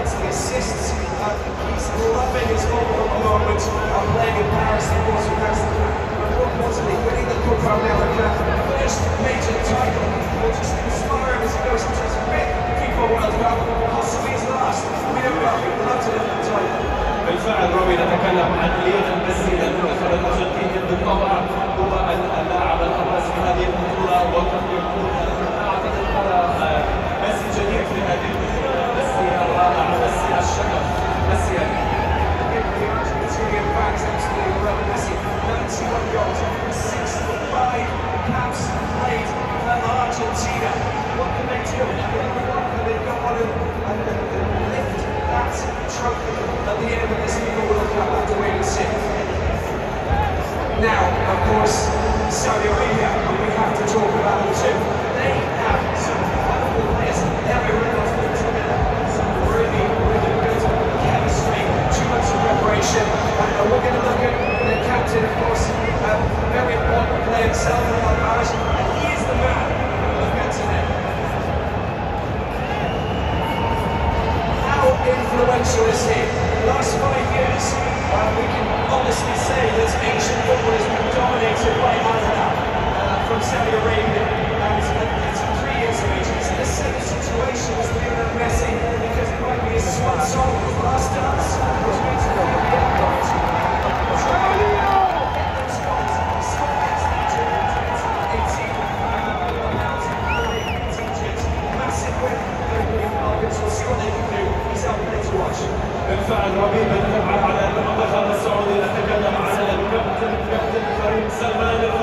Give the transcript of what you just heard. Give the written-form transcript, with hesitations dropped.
highlights, the assists. He's loving his football at the moment. Playing in Paris, of course, with Amsterdam. But more importantly, winning the Coupe America, first major title, will just inspire him as he goes into his fifth FIFA World Cup. Possibly his last. We don't know. We'd love to lift the title. بالفعل روي نتكلم عن ليونيل ميسي المنتخب الارجنتيني بالطبع هو اللاعب الابرز في هذه البطوله وقد يكون اعتقد ترى ميسي جديد في هذه البطوله ميسي الرائع ميسي الشغف ميسي The Argentinian fans absolutely love Messi. 91 goals, 65 caps played for Argentina. What can they do? What can they go on and lift that trophy at the end of this FIFA World Cup? We'll have to wait and see. Now, of course, Saudi Arabia, we have to talk about them too. They have some wonderful players. Everyone else put together some really, really good chemistry. 2 months of preparation. And we're going to look at their captain, of course, a very important player, Salman Al-Raj, and he is the man of Gantanet. How influential is he? The last 5 years, we can honestly say that Asian football has been dominated by Al-Hilal from Saudi Arabia, and it's 3 years of age. It's the same situation as Lionel Messi, because it might be his swan song, his last dance, which means that he'll be at point. Massive win. We'll see what they can do. He's out there to watch. بالفعل ربيع بنتابع على المنتخب السعودي نتكلم على الكابتن كريم سلمان